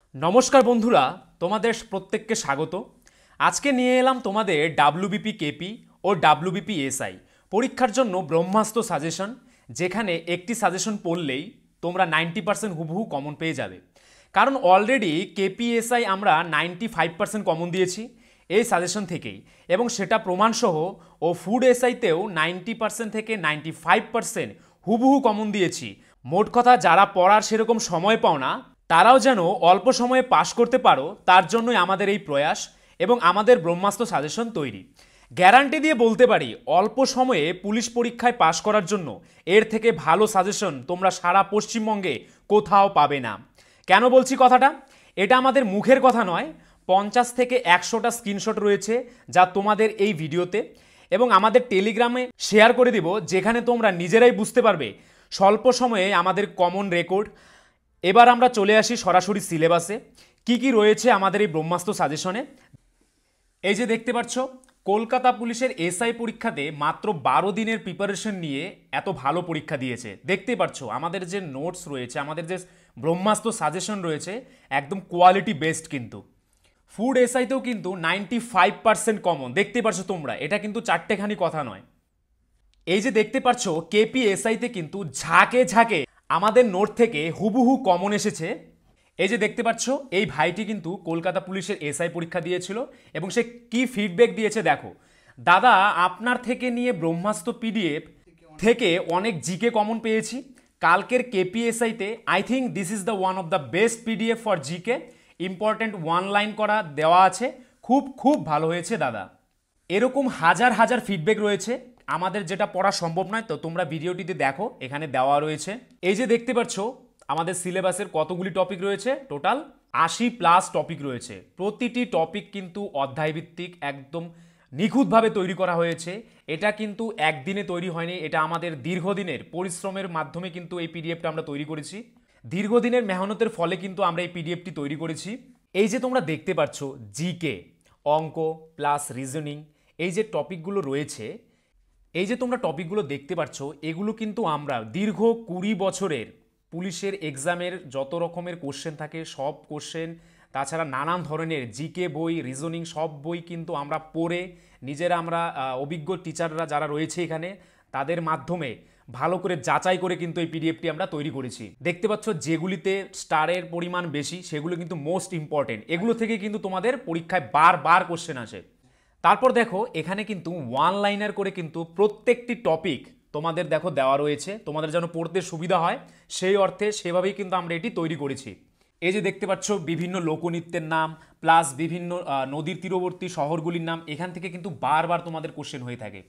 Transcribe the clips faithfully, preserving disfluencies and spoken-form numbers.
নমস্কার বন্ধুরা, তোমাদের প্রত্যেককে স্বাগত। আজকে নিয়ে এলাম তোমাদের ডাব্লিউবিপি কেপি ও ডাব্লিউবিপি এসআই পরীক্ষার জন্য ব্রহ্মাস্ত্র সাজেশন, যেখানে একটি সাজেশন পড়লেই তোমরা নাইনটি পার্সেন্ট হুবহু কমন পেয়ে যাবে। কারণ অলরেডি কেপি এসআই আমরা নাইনটি ফাইভ পার্সেন্ট কমন দিয়েছি এই সাজেশন থেকেই, এবং সেটা প্রমাণসহ। ও ফুড এসআইতেও নাইনটি পার্সেন্ট থেকে নাইনটি ফাইভ পার্সেন্ট হুবহু কমন দিয়েছি। মোট কথা, যারা পড়ার সেরকম সময় পাও না তারাও যেন অল্প সময়ে পাশ করতে পারো, তার জন্যই আমাদের এই প্রয়াস এবং আমাদের ব্রহ্মাস্ত্র সাজেশন তৈরি। গ্যারান্টি দিয়ে বলতে পারি, অল্প সময়ে পুলিশ পরীক্ষায় পাশ করার জন্য এর থেকে ভালো সাজেশন তোমরা সারা পশ্চিমবঙ্গে কোথাও পাবে না। কেন বলছি কথাটা? এটা আমাদের মুখের কথা নয়, পঞ্চাশ থেকে একশোটা স্ক্রিনশট রয়েছে যা তোমাদের এই ভিডিওতে, এবং আমাদের টেলিগ্রামে শেয়ার করে দিব, যেখানে তোমরা নিজেরাই বুঝতে পারবে স্বল্প সময়ে আমাদের কমন রেকর্ড। এবার আমরা চলে আসি সরাসরি সিলেবাসে, কি কি রয়েছে আমাদের এই ব্রহ্মাস্ত্র সাজেশনে। এই যে দেখতে পাচ্ছ, কলকাতা পুলিশের এসআই পরীক্ষাতে মাত্র বারো দিনের প্রিপারেশন নিয়ে এত ভালো পরীক্ষা দিয়েছে। দেখতে পাচ্ছ আমাদের যে নোটস রয়েছে, আমাদের যে ব্রহ্মাস্ত্র সাজেশন রয়েছে, একদম কোয়ালিটি বেস্ট। কিন্তু ফুড এসআইতেও কিন্তু নাইনটি ফাইভ পার্সেন্ট কমন দেখতে পাচ্ছ তোমরা, এটা কিন্তু চারটেখানি কথা নয়। এই যে দেখতে পাচ্ছ কেপি এসআইতে কিন্তু ঝাঁকে ঝাঁকে আমাদের নোট থেকে হুবহু কমন এসেছে। এই যে দেখতে পাচ্ছ, এই ভাইটি কিন্তু কলকাতা পুলিশের এসআই পরীক্ষা দিয়েছিল এবং সে কি ফিডব্যাক দিয়েছে দেখো। দাদা, আপনার থেকে নিয়ে ব্রহ্মাস্ত্র পিডিএফ থেকে অনেক জিকে কমন পেয়েছি। কালকের কেপিএসআইতে I think this is the one of the best PDF for GK. Important one line করা দেওয়া আছে, খুব খুব ভালো হয়েছে দাদা। এরকম হাজার হাজার ফিডব্যাক রয়েছে, আমাদের যেটা পড়া সম্ভব নয়, তো তোমরা ভিডিওটিতে দেখো, এখানে দেওয়া রয়েছে। এই যে দেখতে পাচ্ছ আমাদের সিলেবাসের কতগুলি টপিক রয়েছে, টোটাল আশি প্লাস টপিক রয়েছে। প্রতিটি টপিক কিন্তু অধ্যায়ভিত্তিক, একদম নিখুঁতভাবে তৈরি করা হয়েছে। এটা কিন্তু একদিনে তৈরি হয়নি, এটা আমাদের দীর্ঘদিনের পরিশ্রমের মাধ্যমে কিন্তু এই পিডিএফটা আমরা তৈরি করেছি। দীর্ঘদিনের মেহনতের ফলে কিন্তু আমরা এই পিডিএফটি তৈরি করেছি। এই যে তোমরা দেখতে পাচ্ছ জিকে, অঙ্ক প্লাস রিজনিং, এই যে টপিকগুলো রয়েছে, এই যে তোমরা টপিকগুলো দেখতে পাচ্ছ, এগুলো কিন্তু আমরা দীর্ঘ কুড়ি বছরের পুলিশের এক্সামের যত রকমের কোশ্চেন থাকে সব কোশ্চেন, তাছাড়া নানান ধরনের জিকে বই, রিজনিং সব বই কিন্তু আমরা পড়ে নিজেরা, আমরা অভিজ্ঞ টিচাররা যারা রয়েছে এখানে, তাদের মাধ্যমে ভালো করে যাচাই করে কিন্তু এই পিডিএফটি আমরা তৈরি করেছি। দেখতে পাচ্ছ যেগুলিতে স্টারের পরিমাণ বেশি সেগুলো কিন্তু মোস্ট ইম্পর্টেন্ট, এগুলো থেকে কিন্তু তোমাদের পরীক্ষায় বারবার কোশ্চেন আসে। তারপর দেখো এখানে কিন্তু ওয়ান লাইনার করে কিন্তু প্রত্যেকটি টপিক তোমাদের দেখো দেওয়া রয়েছে, তোমাদের যেন পড়তে সুবিধা হয় সেই অর্থে সেভাবেই কিন্তু আমরা এটি তৈরি করেছি। এই যে দেখতে পাচ্ছ বিভিন্ন লোকনৃত্যের নাম প্লাস বিভিন্ন নদীর তীরবর্তী শহরগুলির নাম, এখান থেকে কিন্তু বারবার তোমাদের কোশ্চেন হয়ে থাকে।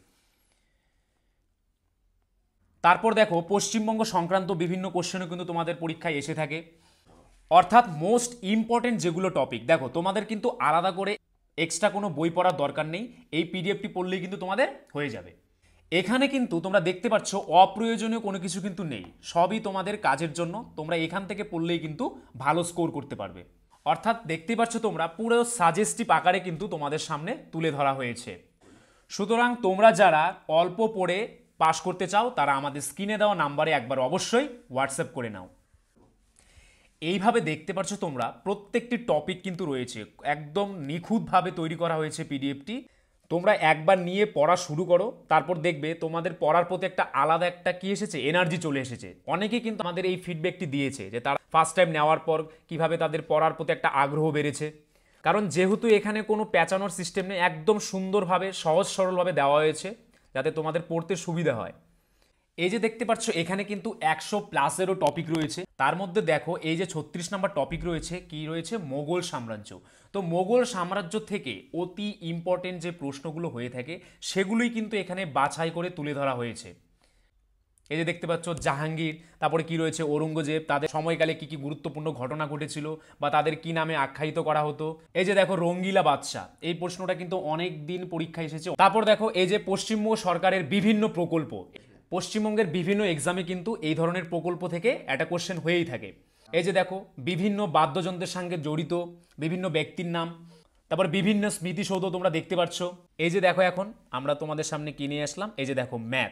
তারপর দেখো পশ্চিমবঙ্গ সংক্রান্ত বিভিন্ন কোশ্চেনও কিন্তু তোমাদের পরীক্ষায় এসে থাকে। অর্থাৎ মোস্ট ইম্পর্টেন্ট যেগুলো টপিক, দেখো তোমাদের কিন্তু আলাদা করে এক্সট্রা কোনো বই পড়ার দরকার নেই, এই পিডিএফটি পড়লেই কিন্তু তোমাদের হয়ে যাবে। এখানে কিন্তু তোমরা দেখতে পাচ্ছ অপ্রয়োজনীয় কোনো কিছু কিন্তু নেই, সবই তোমাদের কাজের জন্য, তোমরা এখান থেকে পড়লেই কিন্তু ভালো স্কোর করতে পারবে। অর্থাৎ দেখতে পাচ্ছ তোমরা পুরো সাজেস্টিভ আকারে কিন্তু তোমাদের সামনে তুলে ধরা হয়েছে। সুতরাং তোমরা যারা অল্প পড়ে পাশ করতে চাও তারা আমাদের স্ক্রিনে দেওয়া নাম্বারে একবার অবশ্যই হোয়াটসঅ্যাপ করে নাও। এইভাবে দেখতে পাচ্ছ তোমরা প্রত্যেকটি টপিক কিন্তু রয়েছে, একদম নিখুঁতভাবে তৈরি করা হয়েছে পিডিএফটি। তোমরা একবার নিয়ে পড়া শুরু করো, তারপর দেখবে তোমাদের পড়ার প্রতি একটা আলাদা একটা কি এসেছে, এনার্জি চলে এসেছে। অনেকেই কিন্তু আমাদের এই ফিডব্যাকটি দিয়েছে যে তারা ফার্স্ট টাইম নেওয়ার পর কিভাবে তাদের পড়ার প্রতি একটা আগ্রহ বেড়েছে। কারণ যেহেতু এখানে কোনো প্যাঁচানোর সিস্টেম নেই, একদম সুন্দরভাবে সহজ সরলভাবে দেওয়া হয়েছে যাতে তোমাদের পড়তে সুবিধা হয়। এই যে দেখতে পাচ্ছ এখানে কিন্তু একশো প্লাসেরও টপিক রয়েছে, তার মধ্যে দেখো এই যে ছত্রিশ নম্বর টপিক রয়েছে, কি রয়েছে, মোগল সাম্রাজ্য। তো মোগল সাম্রাজ্য থেকে অতি ইম্পর্টেন্ট যে প্রশ্নগুলো হয়ে থাকে সেগুলোই কিন্তু এখানে বাছাই করে তুলে ধরা হয়েছে। এই যে দেখতে পাচ্ছ জাহাঙ্গীর, তারপরে কি রয়েছে ঔরঙ্গজেব, তাদের সময়কালে কি কি গুরুত্বপূর্ণ ঘটনা ঘটেছিল বা তাদের কি নামে আখ্যায়িত করা হতো। এই যে দেখো রঙ্গিলা বাদশাহ, এই প্রশ্নটা কিন্তু অনেক দিন পরীক্ষায় এসেছে। তারপর দেখো এই যে পশ্চিমবঙ্গ সরকারের বিভিন্ন প্রকল্প, পশ্চিমবঙ্গের বিভিন্ন এক্সামে কিন্তু এই ধরনের প্রকল্প থেকে একটা কোশ্চেন হয়েই থাকে। এই যে দেখো বিভিন্ন বাদ্যযন্ত্রের সঙ্গে জড়িত বিভিন্ন ব্যক্তির নাম, তারপর বিভিন্ন স্মৃতিসৌধ তোমরা দেখতে পাচ্ছ। এই যে দেখো এখন আমরা তোমাদের সামনে কি নিয়ে আসলাম, এই যে দেখো ম্যাথ।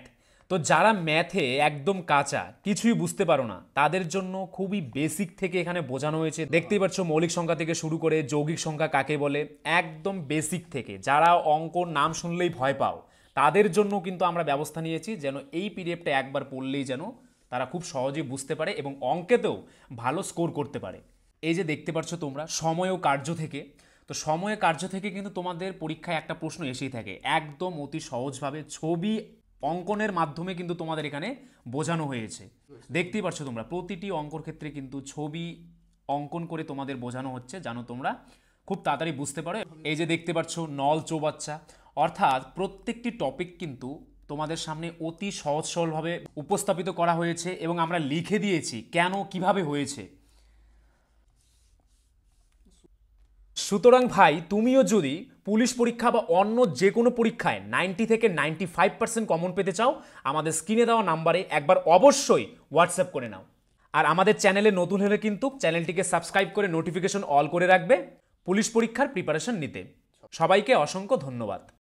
তো যারা ম্যাথে একদম কাঁচা, কিছুই বুঝতে পারো না, তাদের জন্য খুবই বেসিক থেকে এখানে বোঝানো হয়েছে। দেখতেই পাচ্ছ মৌলিক সংখ্যা থেকে শুরু করে যৌগিক সংখ্যা কাকে বলে, একদম বেসিক থেকে। যারা অঙ্ক নাম শুনলেই ভয় পাও, তাদের জন্য কিন্তু আমরা ব্যবস্থা নিয়েছি যেন এই পিডিএফটা একবার পড়লেই যেন তারা খুব সহজেই বুঝতে পারে এবং অঙ্কেতেও ভালো স্কোর করতে পারে। এই যে দেখতে পাচ্ছ তোমরা সময় ও কার্য থেকে, তো সময় কার্য থেকে কিন্তু তোমাদের পরীক্ষায় একটা প্রশ্ন এসেই থাকে, একদম অতি সহজভাবে ছবি অঙ্কনের মাধ্যমে কিন্তু তোমাদের এখানে বোঝানো হয়েছে। দেখতেই পাচ্ছ তোমরা প্রতিটি অঙ্কর ক্ষেত্রে কিন্তু ছবি অঙ্কন করে তোমাদের বোঝানো হচ্ছে, জানো তোমরা খুব তাড়াতাড়ি বুঝতে পারো। এই যে দেখতে পাচ্ছ নল চৌবাচ্চা, অর্থাৎ প্রত্যেকটি টপিক কিন্তু তোমাদের সামনে অতি সহজ সরলভাবে উপস্থাপিত করা হয়েছে এবং আমরা লিখে দিয়েছি কেন কিভাবে হয়েছে। সুতরাং ভাই, তুমিও যদি পুলিশ পরীক্ষা বা অন্য যে কোনো পরীক্ষায় নাইনটি থেকে নাইনটি ফাইভ পার্সেন্ট কমন পেতে চাও, আমাদের স্ক্রিনে দেওয়া নাম্বারে একবার অবশ্যই হোয়াটসঅ্যাপ করে নাও। আর আমাদের চ্যানেলে নতুন হলে কিন্তু চ্যানেলটিকে সাবস্ক্রাইব করে নোটিফিকেশন অল করে রাখবে পুলিশ পরীক্ষার প্রিপারেশন নিতে। সবাইকে অসংখ্য ধন্যবাদ।